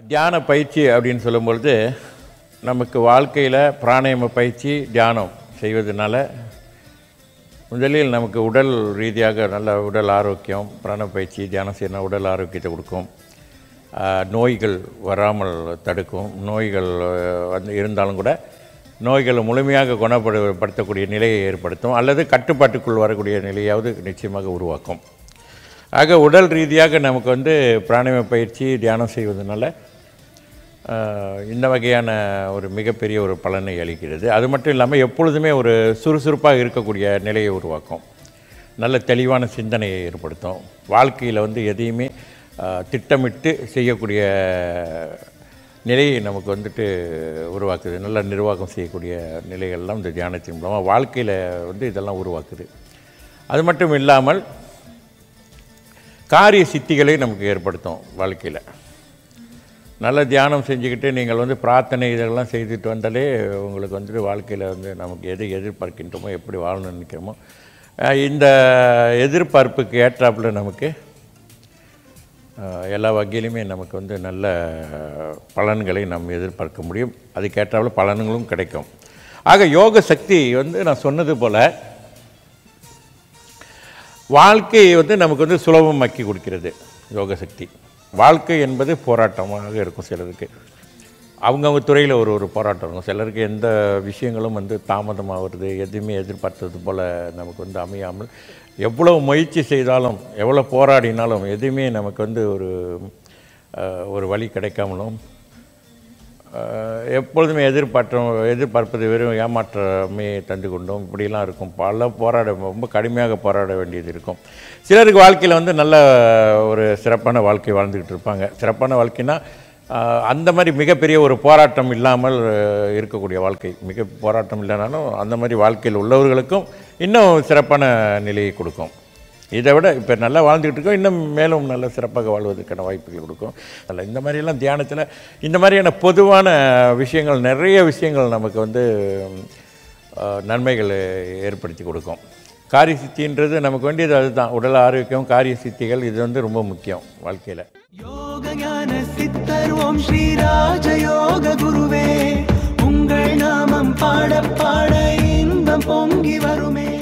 தியான பயிற்சி அப்படின்னு சொல்லும்பொழுது நமக்கு வாழ்க்கையில் பிராணாயாம பயிற்சி தியானம் செய்வதனால முதலில் நமக்கு உடல் ரீதியாக நல்ல உடல் ஆரோக்கியம். பிராண பயிற்சி தியானம் செய்யணும், உடல் ஆரோக்கியத்தை கொடுக்கும், நோய்கள் வராமல் தடுக்கும். நோய்கள் இருந்தாலும் கூட நோய்களை முழுமையாக குணப்படுத்தக்கூடிய நிலையை ஏற்படுத்தும், அல்லது கட்டுப்பாட்டுக்குள் வரக்கூடிய நிலையாவது நிச்சயமாக உருவாக்கும். ஆக உடல் ரீதியாக நமக்கு பிராணாயாம பயிற்சி தியானம் செய்வதனால இந்த வகையான ஒரு மிகப்பெரிய ஒரு பலனை அளிக்கிறது. அது மட்டும் இல்லாமல் எப்பொழுதுமே ஒரு சுறுசுறுப்பாக இருக்கக்கூடிய நிலையை உருவாக்கும், நல்ல தெளிவான சிந்தனையை ஏற்படுத்தும். வாழ்க்கையில் எதையுமே திட்டமிட்டு செய்யக்கூடிய நிலையை நமக்கு உருவாக்குது. நல்ல நிர்வாகம் செய்யக்கூடிய நிலைகள்லாம் இந்த தியானத்தின் மூலமாக வாழ்க்கையில் இதெல்லாம் உருவாக்குது. அது மட்டும் இல்லாமல் காரிய சித்திகளை நமக்கு ஏற்படுத்தும். வாழ்க்கையில் நல்ல தியானம் செஞ்சுக்கிட்டு நீங்கள் பிரார்த்தனை இதெல்லாம் செய்துட்டு வந்தாலே உங்களுக்கு வாழ்க்கையில் நமக்கு எது எதிர்பார்க்கின்றோமோ, எப்படி வாழணும்னு நினைக்கிறோமோ, இந்த எதிர்பார்ப்புக்கு ஏற்றாப்புல நமக்கு எல்லா வகையிலுமே நமக்கு நல்ல பலன்களை நம்ம எதிர்பார்க்க முடியும். அதுக்கேற்றாப்புல பலன்களும் கிடைக்கும். ஆக யோக சக்தி நான் சொன்னது போல் வாழ்க்கையை நமக்கு சுலபமாக்கி கொடுக்கிறது யோக சக்தி. வாழ்க்கை என்பது போராட்டமாக இருக்கும். சிலருக்கு அவங்கவுங்க துறையில் ஒரு போராட்டம் இருக்கும். சிலருக்கு எந்த விஷயங்களும் தாமதமாக வருது, எதுவுமே எதிர்பார்த்தது போல் நமக்கு அமையாமல், எவ்வளோ முயற்சி செய்தாலும் எவ்வளோ போராடினாலும் எதுவுமே நமக்கு ஒரு வழி கிடைக்காமலும், எப்பொழுதுமே எதிர்பார்ப்பது வெறும் ஏமாற்றமே தந்து கொண்டோம் இப்படிலாம் இருக்கும். ரொம்ப கடுமையாக போராட வேண்டியது இருக்கும். சிலருக்கு வாழ்க்கையில் நல்ல ஒரு சிறப்பான வாழ்க்கை வாழ்ந்துக்கிட்டு இருப்பாங்க. சிறப்பான வாழ்க்கைனா அந்த மாதிரி மிகப்பெரிய ஒரு போராட்டம் இல்லாமல் இருக்கக்கூடிய வாழ்க்கை. மிக போராட்டம் இல்லைனாலும் அந்த மாதிரி வாழ்க்கையில் உள்ளவர்களுக்கும் இன்னும் சிறப்பான நிலையை கொடுக்கும். இதை விட இப்போ நல்லா வாழ்ந்துக்கிட்டு இருக்கோம், இன்னும் மேலும் நல்ல சிறப்பாக வாழ்வதற்கான வாய்ப்புகள் கொடுக்கும். அதில் இந்த மாதிரியெல்லாம் தியானத்தில் இந்த மாதிரியான பொதுவான விஷயங்கள், நிறைய விஷயங்கள் நமக்கு நன்மைகளை ஏற்படுத்தி கொடுக்கும். காரிய சித்தின்றது நமக்கு வேண்டியது அதுதான். உடல் ஆரோக்கியம், காரிய சித்திகள் இது ரொம்ப முக்கியம் வாழ்க்கையில். யோக ஞான சித்தர் ஓம் ஸ்ரீ ராஜ யோக குருவே, உங்கள் நாமம் பாட பாட இன்பம் பொங்கி வருமே.